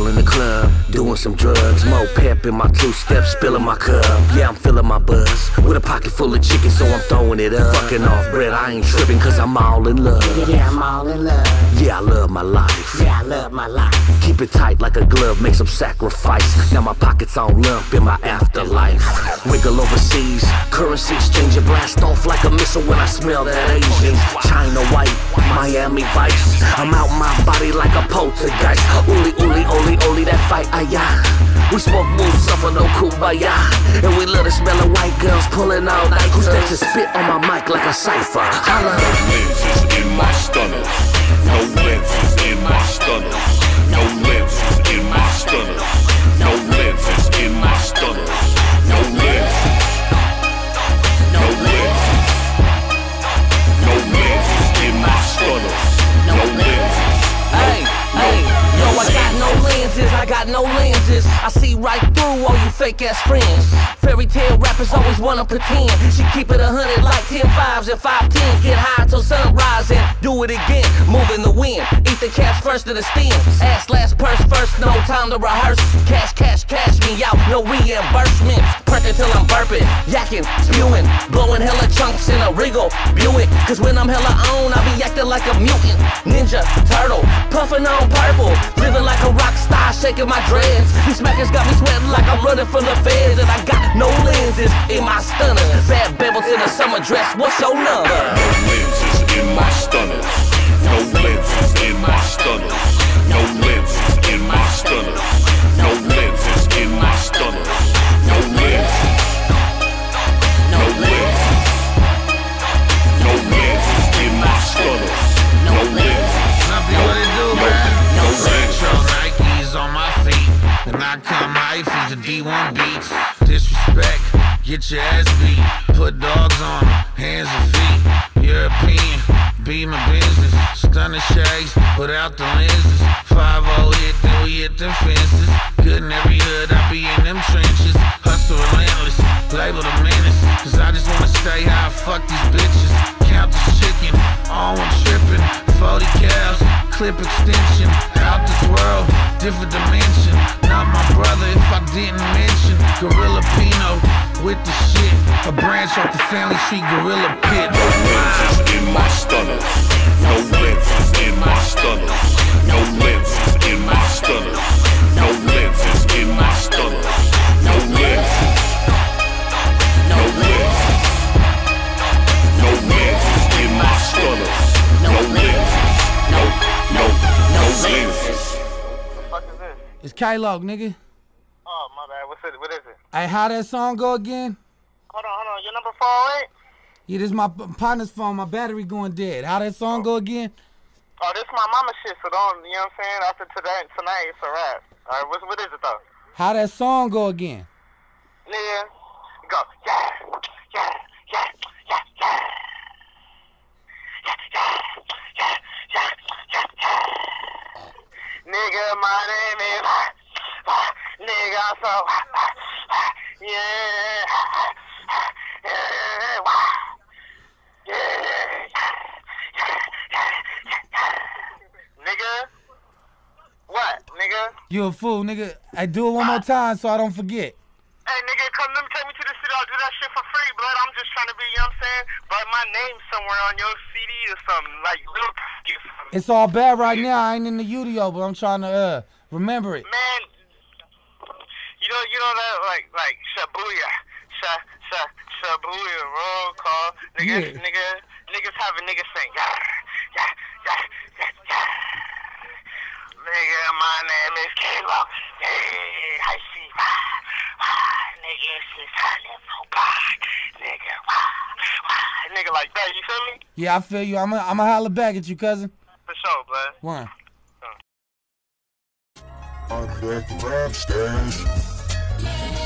all in the club, doing some drugs. More pep in my two-step, spilling my cup. Yeah, I'm filling my buzz with a pocket full of chicken, so I'm throwing it up. Fucking off bread, I ain't tripping, cause I'm all in love. Yeah, I'm all in love. Yeah, I love my life. Yeah, I love my life. Keep it tight like a glove, make some sacrifice. Now my pockets on lump in my afterlife. Wiggle overseas, currency exchange, and blast off like a missile when I smell that Asian. China white, Miami Vice. I'm out my body like a poltergeist. Ooly, ooly, ooly, ooly, that fight, ayah. We smoke moves, suffer no kumbaya. And we love the smell of white girls pulling all night. Who's there to spit on my mic like a cipher? Holla. No lenses in my stunners. No lenses in my stunners. No lenses in my stunners. No lenses in my stunners. No lenses. No lenses. No lenses in my stunners. No lenses. Hey, hey, yo, I got no lenses, I got no lenses. I see right through all you fake ass friends. Fairy tale rappers always wanna pretend. She keep it 100 like 10 5s and 5 10s. Get high till sunrise and do it again. Move in the wind, eat the caps first to the stems. Ass last, purse first, no time to rehearse. Cash, cash, cash me out, no reimbursements. Perking till I'm burping, yakking, spewing, blowing hella chunks in a Regal Buick. Cause when I'm hella on, I be acting like a mutant. Ninja, turtle, puffing on purple. Living like a rock star, shaking my dreads. These smackers got me sweating like I'm running from the feds. And I got no lenses in my stunner. Bad bevels in a summer dress, what's your number? No lenses in my stunners. No lenses in my stunners. No lenses in my stunners. No lenses in my stunners. No lenses. No lenses. No lenses in my stunners. No lenses. What it do, man? No Retro Nikes on my feet, and I come hyphy to D1 beats. Disrespect, get your ass beat. Put dogs on them, hands and feet. European, be my business. Stunning shades without the lenses. 5-0 hit, then we hit the fences. Good in every hood, I be in them trenches. Hustle relentless, label the menace. Cause I just wanna stay high, fuck these bitches. Count the chicken, all one tripping. 40 cows, clip extension. Out this world, different dimension. Not my brother if I didn't mention. Gorilla Pino with the shit. A branch off the family tree, Gorilla Pit. No lenses in my stunners. No lenses in my stunners. No lenses in my stunners. No lenses in my stunners. No lenses. No lenses. No lenses in my stunners. No lenses. No lenses. What the fuck is this? It's K-Log, nigga. Oh, my bad. What is it? Hey, how that song go again? Hold on. Your number 408? Yeah, this is my partner's phone. My battery going dead. How that song go again? Oh, this my mama shit, so don't, you know what I'm saying? After tonight, it's a wrap. All right, what is it, though? How that song go again? Nigga, go. Yeah. Nigga, my name is nigga, so yeah. Nigga, what, nigga? You a fool, nigga. I do it one more time so I don't forget. Hey, nigga, let me take me to the studio. I'll do that shit for free, blood. I'm just trying to be, you know what I'm saying? But my name's somewhere on your CD or something, like little. It's all bad right now. I ain't in the studio, but I'm trying to remember it. Man, you know that like Shabuya, Shabuya roll call, nigga, Yeah. niggas have a nigga saying yeah. Nigga, my name is K-Log. Hey, I see. Nigga, she's honey for nigga like that. You feel me? Yeah, I feel you. I'ma holler back at you, cousin. For sure, blood. One. I'm the TheRapStash.